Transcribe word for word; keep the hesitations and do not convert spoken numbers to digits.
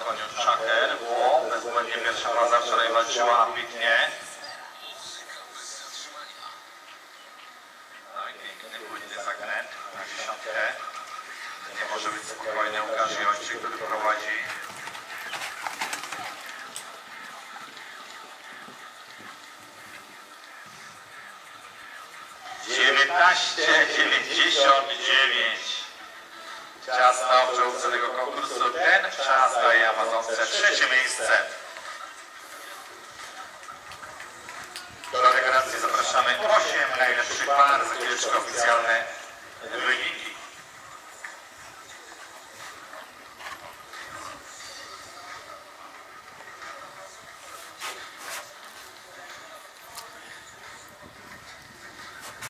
koniu Szacher, Ło, bezbłędnie pierwsza faza, wczoraj walczyła ambitnie. No i piękny, płynny zakręt na dziesiątkę. Nie może być spokojny Łukasz Jończyk, który prowadzi. dziewiętnaście dziewięćdziesiąt dziewięć. Czas na obżałówce tego konkursu. Ten czas daje Amazonce trzecie miejsce. Do regeneracji zapraszamy osiem najlepszych par. Za chwileczkę oficjalne wyniki.